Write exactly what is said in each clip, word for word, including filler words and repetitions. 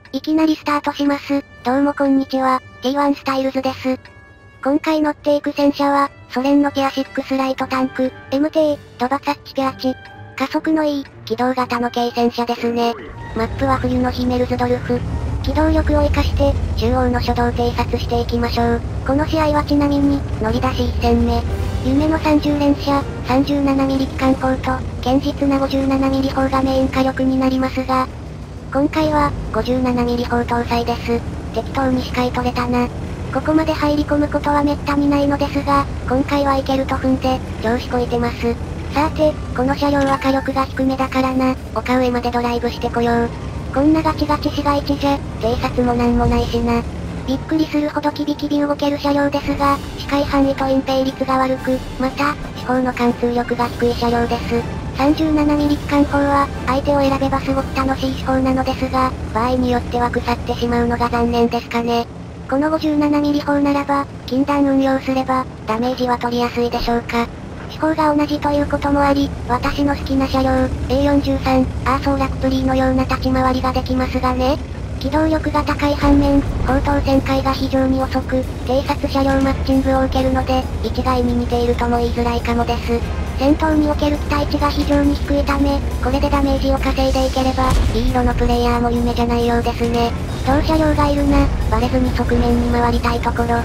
いきなりスタートします。どうもこんにちは、ティーワン スタイルズです。今回乗っていく戦車は、ソ連のティアシックスライトタンク、エムティー、ドバツァッチピアチ。加速のいい、機動型の軽戦車ですね。マップは冬のヒメルズドルフ。機動力を活かして、中央の初動偵察していきましょう。この試合はちなみに、乗り出しいち戦目。夢のさんじゅう連射、さんじゅうななミリ機関砲と、堅実なごじゅうななミリ砲がメイン火力になりますが、今回は、ごじゅうななミリ砲搭載です。適当に視界取れたな。ここまで入り込むことは滅多にないのですが、今回はいけると踏んで、調子こいてます。さて、この車両は火力が低めだからな、丘上までドライブしてこよう。こんなガチガチ市街地じゃ、偵察もなんもないしな。びっくりするほどキビキビ動ける車両ですが、視界範囲と隠蔽率が悪く、また、四方の貫通力が低い車両です。さんじゅうななミリ機関砲は、相手を選べばすごく楽しい手法なのですが、場合によっては腐ってしまうのが残念ですかね。このごじゅうななミリ砲ならば、近弾運用すれば、ダメージは取りやすいでしょうか。手法が同じということもあり、私の好きな車両、エーよんじゅうさん、アーソーラクプリーのような立ち回りができますがね。機動力が高い反面、砲塔旋回が非常に遅く、偵察車両マッチングを受けるので、一概に似ているとも言いづらいかもです。戦闘における期待値が非常に低いため、これでダメージを稼いでいければ、いい色のプレイヤーも夢じゃないようですね。同車両がいるな、バレずに側面に回りたいところ。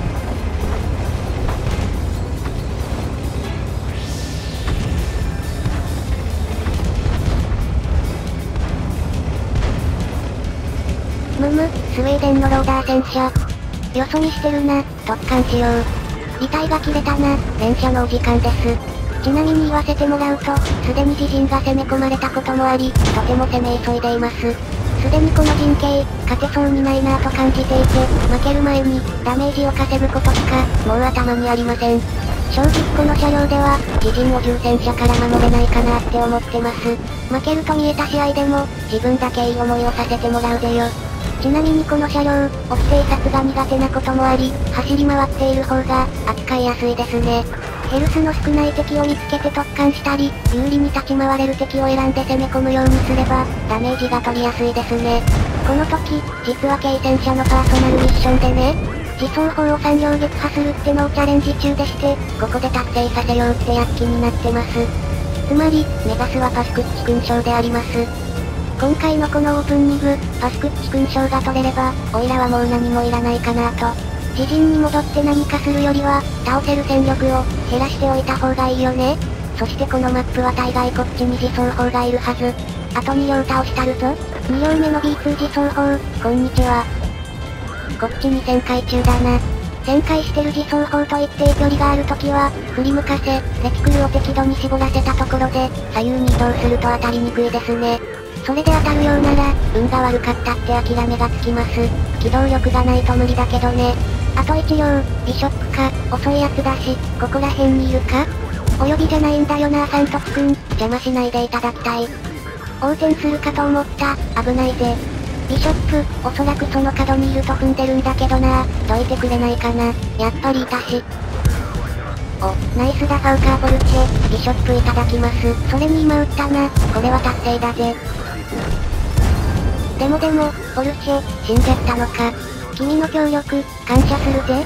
むむ、スウェーデンのローダー戦車。よそ見してるな、突貫しよう。履帯が切れたな、連射のお時間です。ちなみに言わせてもらうと、すでに自陣が攻め込まれたこともあり、とても攻め急いでいます。すでにこの陣形、勝てそうにないなぁと感じていて、負ける前に、ダメージを稼ぐことしか、もう頭にありません。正直この車両では、自陣を重戦車から守れないかなって思ってます。負けると見えた試合でも、自分だけいい思いをさせてもらうぜよ。ちなみにこの車両、オフ偵察が苦手なこともあり、走り回っている方が、扱いやすいですね。ヘルスの少ない敵を見つけて突貫したり、有利に立ち回れる敵を選んで攻め込むようにすれば、ダメージが取りやすいですね。この時、実は軽戦車のパーソナルミッションでね、自走砲をさん両撃破するってのをチャレンジ中でして、ここで達成させようって躍起になってます。つまり、目指すはパスクッチ勲章であります。今回のこのオープンにグ、パスクッチ勲章が取れれば、オイラはもう何もいらないかなと。自陣に戻って何かするよりは、倒せる戦力を減らしておいた方がいいよね。そしてこのマップは大概こっちに自走砲がいるはず。あとに両倒したるぞ。に両目の ビーツー 自走砲、こんにちは。こっちに旋回中だな。旋回してる自走砲と一定距離があるときは、振り向かせ、レティクルを適度に絞らせたところで、左右に移動すると当たりにくいですね。それで当たるようなら、運が悪かったって諦めがつきます。機動力がないと無理だけどね。あと一両、ビショップか、遅いやつだし、ここら辺にいるか？お呼びじゃないんだよなサントスくん、邪魔しないでいただきたい。横転するかと思った、危ないぜ。ビショップ、おそらくその角にいると踏んでるんだけどな、どいてくれないかな、やっぱりいたし。お、ナイスだファウカーボルチェ、ビショップいただきます。それに今撃ったな、これは達成だぜ。でもでも、ボルチェ、死んじゃったのか。君の協力、感謝するぜ。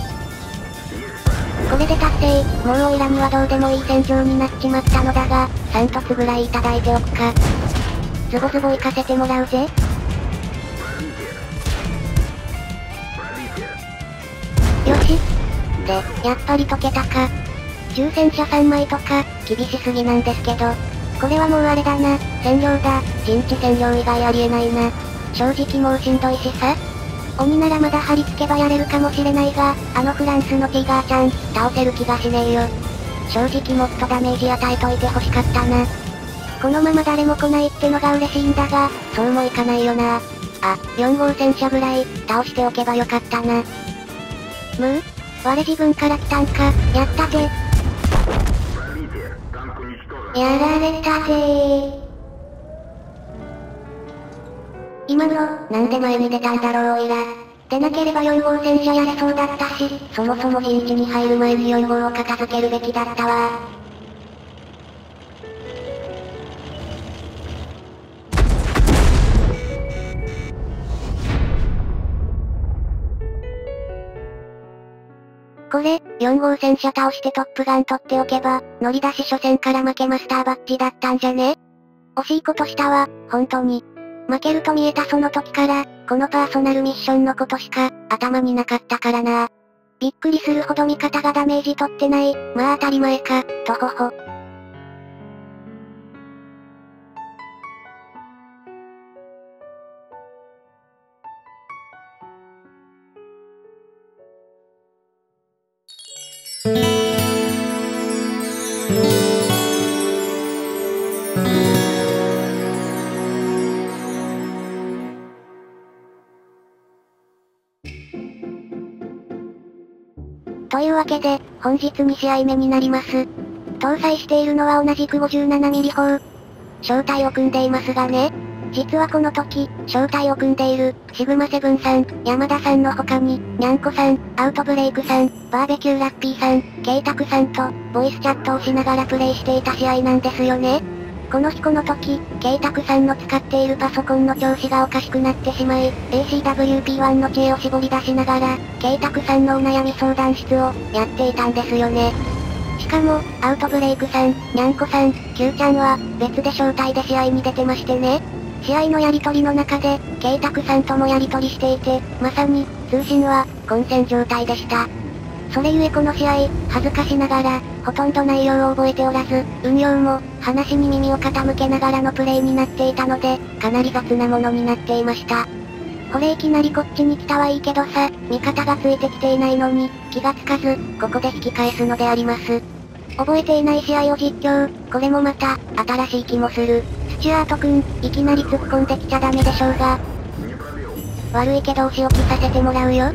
これで達成、もうオイラにはどうでもいい戦場になっちまったのだが、さん凸ぐらいいただいておくか。ズボズボ行かせてもらうぜ。よし。で、やっぱり解けたか。重戦車さんまいとか、厳しすぎなんですけど。これはもうあれだな、占領だ、陣地占領以外ありえないな。正直もうしんどいしさ。鬼ならまだ貼り付けばやれるかもしれないが、あのフランスのティガーちゃん、倒せる気がしねえよ。正直もっとダメージ与えといて欲しかったな。このまま誰も来ないってのが嬉しいんだが、そうもいかないよな。あ、よん号戦車ぐらい、倒しておけばよかったな。むぅ？我自分から来たんか、やったぜ。やられたぜー。今の、なんで前に出たんだろうオイラ。でなければよん号戦車やれそうだったし、そもそも陣地に入る前によん号を片付けるべきだったわ。 これ、よん号戦車倒してトップガン取っておけば、乗り出し初戦から負けマスターバッジだったんじゃね？惜しいことしたわ、本当に。負けると見えたその時から、このパーソナルミッションのことしか、頭になかったからな。びっくりするほど味方がダメージ取ってない、まあ当たり前か、とほほ。というわけで、本日に試合目になります。搭載しているのは同じく ごじゅうななミリ 砲。正体を組んでいますがね。実はこの時、正体を組んでいる、シグマセブンさん、山田さんの他に、にゃんこさん、アウトブレイクさん、バーベキューラッピーさん、ケイタクさんと、ボイスチャットをしながらプレイしていた試合なんですよね。この日この時、ケイタクさんの使っているパソコンの調子がおかしくなってしまい、エーシーダブリューピーワン の知恵を絞り出しながら、ケイタクさんのお悩み相談室を、やっていたんですよね。しかも、アウトブレイクさん、にゃんこさん、Q ちゃんは、別で招待で試合に出てましてね。試合のやりとりの中で、ケイタクさんともやりとりしていて、まさに、通信は、混戦状態でした。それゆえこの試合、恥ずかしながら、ほとんど内容を覚えておらず、運用も、話に耳を傾けながらのプレイになっていたので、かなり雑なものになっていました。これいきなりこっちに来たはいいけどさ、味方がついてきていないのに、気がつかず、ここで引き返すのであります。覚えていない試合を実況、これもまた、新しい気もする。スチュアートくん、いきなり突っ込んできちゃダメでしょうが。悪いけどお仕置きさせてもらうよ。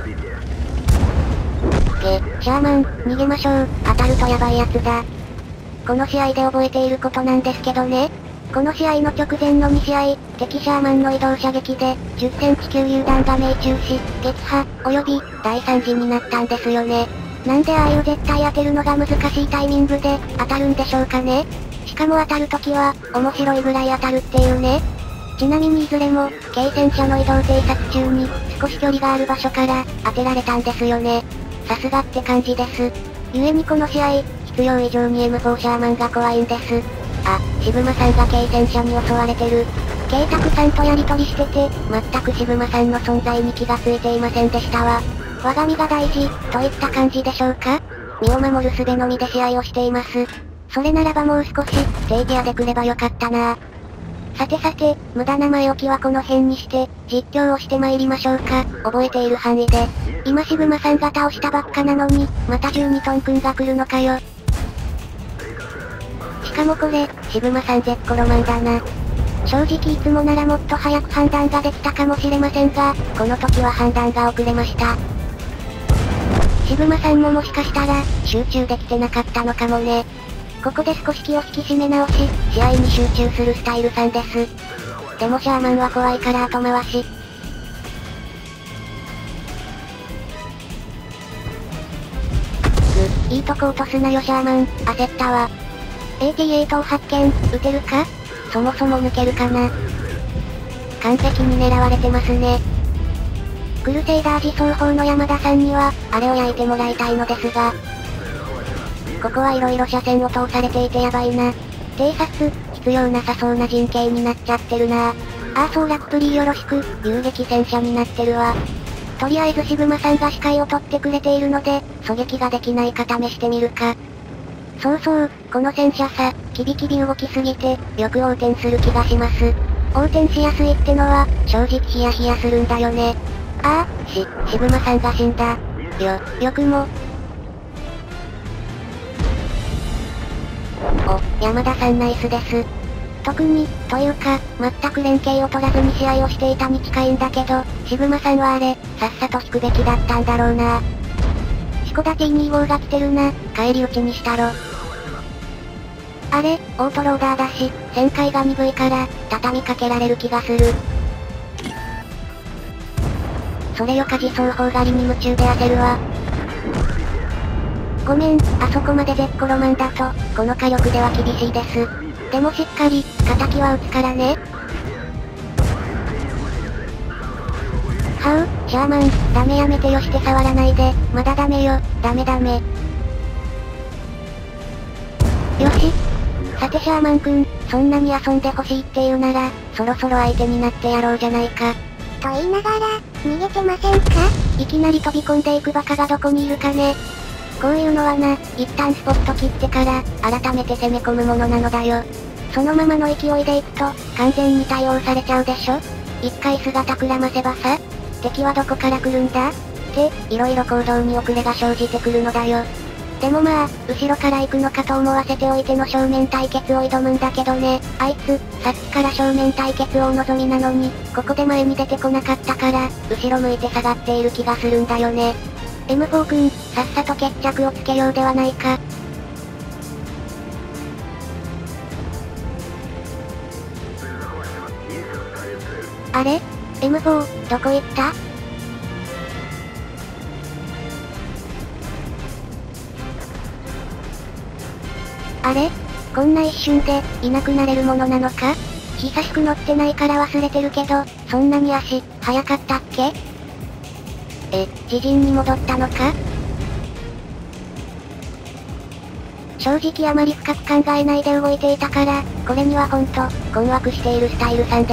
げ、シャーマン、逃げましょう。当たるとヤバいやつだ。この試合で覚えていることなんですけどね。この試合の直前のに試合、敵シャーマンの移動射撃で、じゅっセンチ級榴弾が命中し、撃破、及び、大惨事になったんですよね。なんでああいう絶対当てるのが難しいタイミングで、当たるんでしょうかね。しかも当たるときは、面白いぐらい当たるっていうね。ちなみにいずれも、軽戦車の移動偵察中に、少し距離がある場所から、当てられたんですよね。さすがって感じです。故にこの試合、必要以上に エムフォー シャーマンが怖いんです。あ、シグマさんが軽戦車に襲われてる。ケイタクさんとやりとりしてて、全くシグマさんの存在に気がついていませんでしたわ。我が身が大事、といった感じでしょうか？身を守る術のみで試合をしています。それならばもう少し、手際でくればよかったな。さてさて、無駄な前置きはこの辺にして、実況をして参りましょうか。覚えている範囲で。今シグマさんが倒したばっかなのに、またじゅうにトンくんが来るのかよ。しかもこれ、シグマさん絶コロマンだな。正直いつもならもっと早く判断ができたかもしれませんが、この時は判断が遅れました。シグマさんももしかしたら、集中できてなかったのかもね。ここで少し気を引き締め直し、試合に集中するスタイルさんです。でもシャーマンは怖いから後回し。ぐ、いいとこ落とすなよシャーマン、焦ったわ。エーティーエイト を発見、撃てるか？そもそも抜けるかな？完璧に狙われてますね。クルセイダー自走砲の山田さんには、あれを焼いてもらいたいのですが。ここはいろいろ車線を通されていてやばいな。偵察、必要なさそうな陣形になっちゃってるな。あー総楽プリよろしく、遊撃戦車になってるわ。とりあえずシグマさんが視界を取ってくれているので、狙撃ができないか試してみるか。そうそう、この戦車さ、キビキビ動きすぎて、よく横転する気がします。横転しやすいってのは、正直ヒヤヒヤするんだよね。ああ、し、シグマさんが死んだ。よ、よくも。お、山田さんナイスです。特に、というか、全く連携を取らずに試合をしていたに近いんだけど、シグマさんはあれ、さっさと引くべきだったんだろうな。シコダ ティーにじゅうご が来てるな、返り討ちにしたろ。あれ、オートローダーだし、旋回が鈍いから、畳みかけられる気がする。それよか自走砲狩りに夢中で焦るわ。ごめん、あそこまで絶コロマンだと、この火力では厳しいです。でもしっかり、敵は撃つからね。はう、 シャーマン、ダメやめてよして触らないで、まだダメよ、ダメダメ。よし。さてシャーマンくん、そんなに遊んでほしいって言うなら、そろそろ相手になってやろうじゃないか。 と言いながら、逃げてませんか？ いきなり飛び込んでいくバカがどこにいるかね。こういうのはな、一旦スポット切ってから、改めて攻め込むものなのだよ。そのままの勢いでいくと、完全に対応されちゃうでしょ。一回姿くらませばさ、敵はどこから来るんだって、色々行動に遅れが生じてくるのだよ。でもまあ、後ろから行くのかと思わせておいての正面対決を挑むんだけどね。あいつ、さっきから正面対決をお望みなのに、ここで前に出てこなかったから、後ろ向いて下がっている気がするんだよね。エムフォー 君、さっさと決着をつけようではないか。あれ ?エムフォー、どこ行った？あれ？こんな一瞬で、いなくなれるものなのか？久しく乗ってないから忘れてるけど、そんなに足、速かったっけ？え、自陣に戻ったのか？正直あまり深く考えないで動いていたから、これにはほんと、困惑しているスタイルさんです。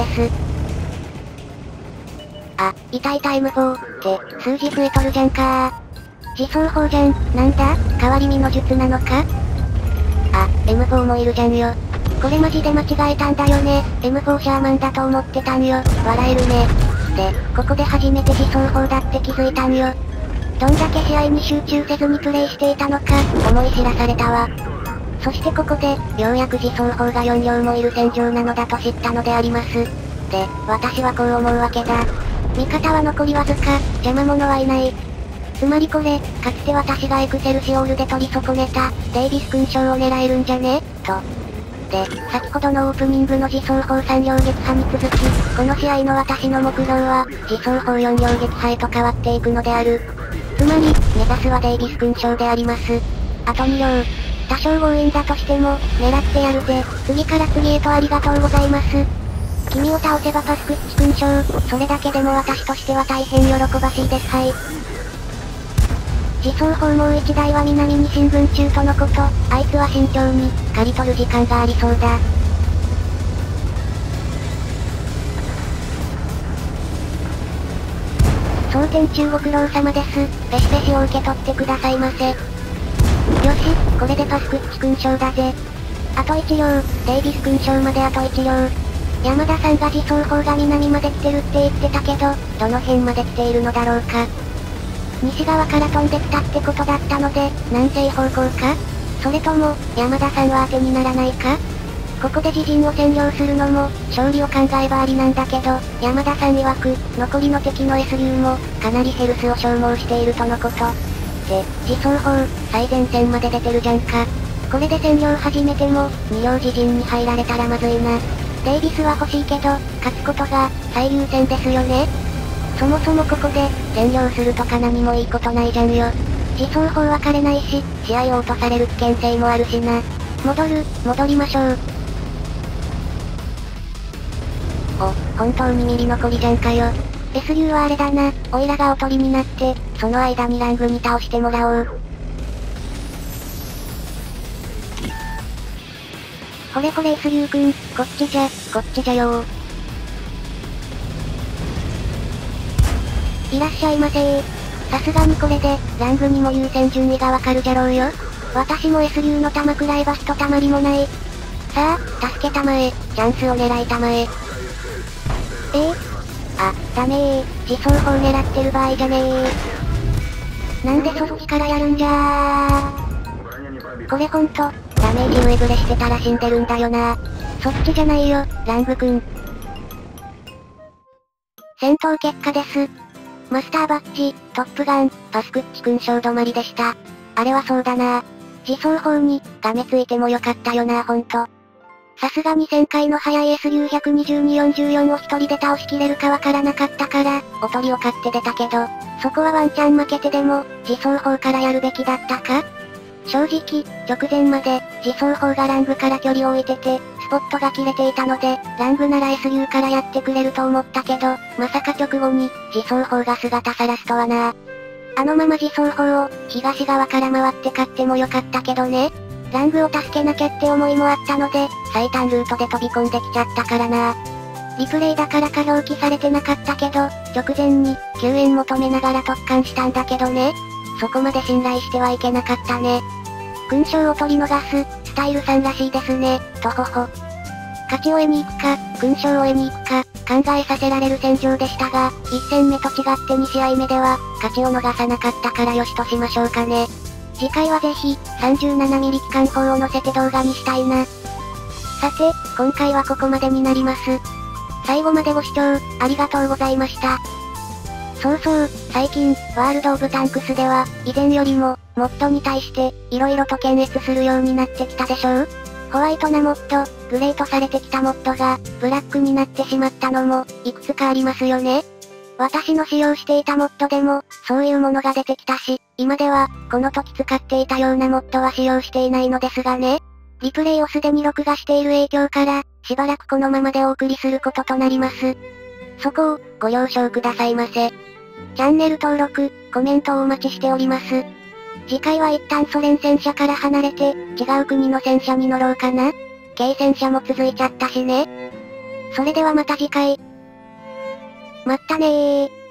あ、いたいた エムフォー って、数字増えとるじゃんかー。自走砲じゃん、なんだ、変わり身の術なのか？あ、エムフォー もいるじゃんよ。これマジで間違えたんだよね。エムフォー シャーマンだと思ってたんよ。笑えるね。で、ここで初めて自走砲だって気づいたんよ。どんだけ試合に集中せずにプレイしていたのか、思い知らされたわ。そしてここで、ようやく自走砲がよん両もいる戦場なのだと知ったのであります。で、私はこう思うわけだ。味方は残りわずか、邪魔者はいない。つまりこれ、かつて私がエクセルシオールで取り損ねた、デイビス勲章を狙えるんじゃねと。で、先ほどのオープニングの自走砲さん両撃破に続き、この試合の私の目標は、自走砲よん両撃破へと変わっていくのである。つまり、目指すはデイビス勲章であります。あとに両。多少強引だとしても、狙ってやるぜ。次から次へとありがとうございます。君を倒せばパスクッチ勲章、それだけでも私としては大変喜ばしいです。はい。自走砲もう一台は南に進軍中とのこと、あいつは慎重に、刈り取る時間がありそうだ。装填中ご苦労様です。ペシペシを受け取ってくださいませ。よし、これでパスクッチ勲章だぜ。あといち両、デイビス勲章まであといち両。山田さんが自走砲が南まで来てるって言ってたけど、どの辺まで来ているのだろうか。西側から飛んできたってことだったので、南西方向か？それとも、山田さんは当てにならないか？ここで自陣を占領するのも、勝利を考えばありなんだけど、山田さん曰く、残りの敵の S 流も、かなりヘルスを消耗しているとのこと。で、自走砲、最前線まで出てるじゃんか。これで占領始めても、に両自陣に入られたらまずいな。デイビスは欲しいけど、勝つことが、最優先ですよね。そもそもここで、占領するとか何もいいことないじゃんよ。自走砲分かれないし、試合を落とされる危険性もあるしな。戻る、戻りましょう。お、本当にミリ残りじゃんかよ。S 流はあれだな、オイラがおとりになって、その間にラングに倒してもらおう。ほれほれ S 流くん、こっちじゃ、こっちじゃよー。いらっしゃいませー。さすがにこれで、ラングにも優先順位がわかるじゃろうよ。私も S 流の弾くらいバストたまりもない。さあ、助けたまえ、チャンスを狙いたまえ。えー、あ、ダメー、自走砲狙ってる場合じゃねー。なんでそっちからやるんじゃー。これほんと、ダメージ上振れしてたら死んでるんだよな。そっちじゃないよ、ラングくん。戦闘結果です。マスターバッジ、トップガン、パスクッチ勲章止まりでした。あれはそうだな。自走砲に、がめついてもよかったよなほんと。さすがに旋回の速い S 流ひゃくにじゅうに、よんじゅうよんを一人で倒しきれるかわからなかったから、おとりを買って出たけど、そこはワンチャン負けてでも、自走砲からやるべきだったか？正直、直前まで、自走砲がラングから距離を置いてて、 スポットが切れていたので、ラングなら エスユー からやってくれると思ったけど、まさか直後に、自走砲が姿晒すとはな。あのまま自走砲を、東側から回って買ってもよかったけどね。ラングを助けなきゃって思いもあったので、最短ルートで飛び込んできちゃったからな。リプレイだからか表記されてなかったけど、直前に、救援求めながら突貫したんだけどね。そこまで信頼してはいけなかったね。勲章を取り逃す、スタイルさんらしいですね、とほほ。勝ちを得に行くか、勲章を得に行くか、考えさせられる戦場でしたが、いち戦目と違ってに試合目では、勝ちを逃さなかったからよしとしましょうかね。次回はぜひ、さんじゅうななミリ 機関砲を載せて動画にしたいな。さて、今回はここまでになります。最後までご視聴、ありがとうございました。そうそう、最近、ワールド・オブ・タンクスでは、以前よりも、モッドに対して、色々と検閲するようになってきたでしょう？ホワイトなモッド、グレーとされてきたモッドが、ブラックになってしまったのも、いくつかありますよね。私の使用していたモッドでも、そういうものが出てきたし、今では、この時使っていたようなモッドは使用していないのですがね。リプレイをすでに録画している影響から、しばらくこのままでお送りすることとなります。そこを、ご了承くださいませ。チャンネル登録、コメントをお待ちしております。次回は一旦ソ連戦車から離れて、違う国の戦車に乗ろうかな。軽戦車も続いちゃったしね。それではまた次回。まったねー。